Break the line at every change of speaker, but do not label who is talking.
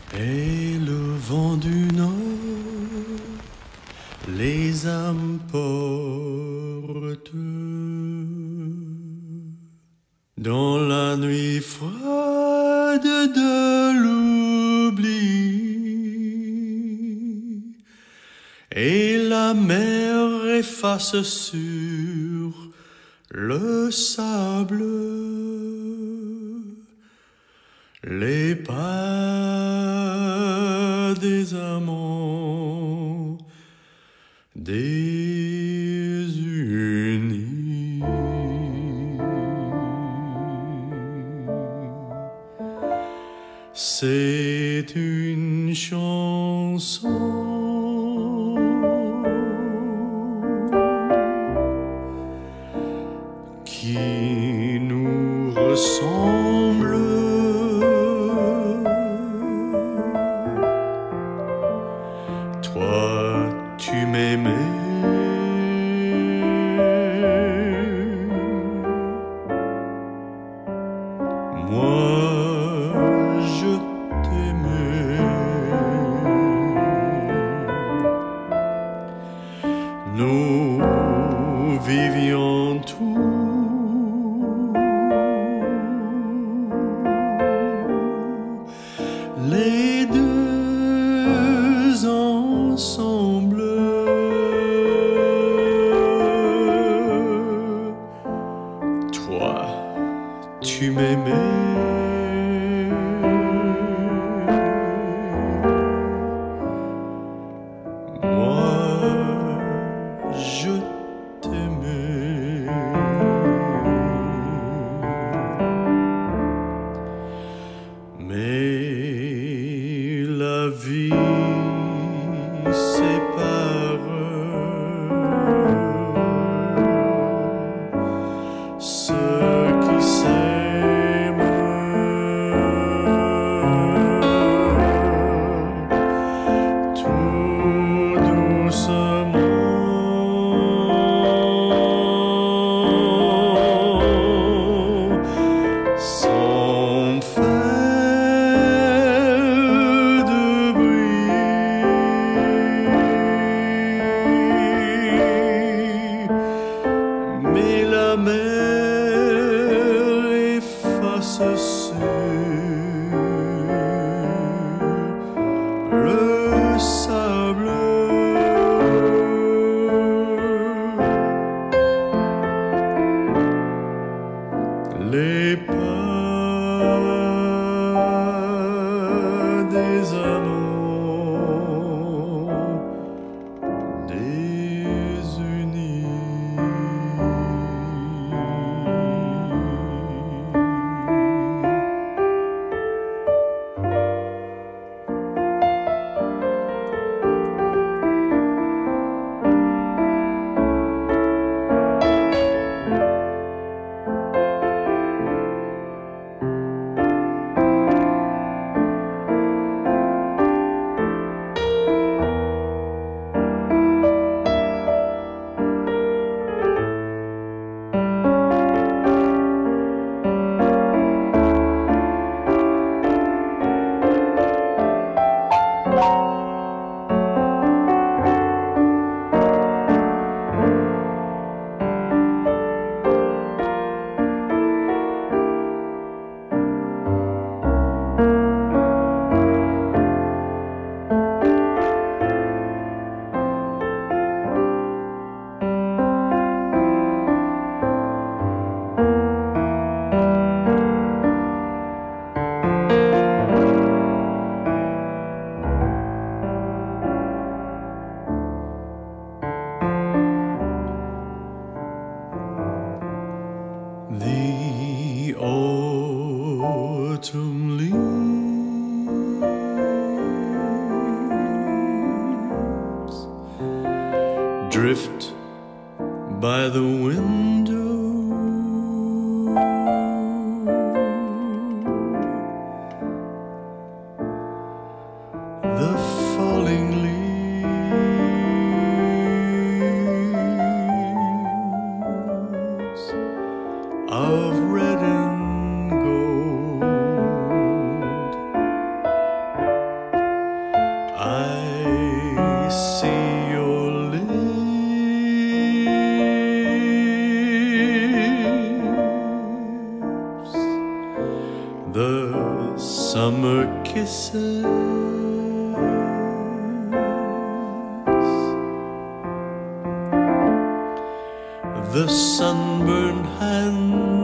Et le vent du nord les emporte dans la nuit froide de l'oubli, et la mer efface sur le sable les pas des amants désunis. C'est une chanson qui nous ressemble. Toi, tu m'aimais, moi, je t'aimais. Nous vivions tous les deux ensemble. Toi, tu m'aimais, moi, je t'aimais. Mais la vie sépare ceux qui s'aiment. Tout doucement, sans faire de bruit. Mais la mer efface sur le sable les pas des amants désunis. The autumn leaves drift by the window. The falling leaves of red and gold see your lips, the summer kisses, the sunburned hands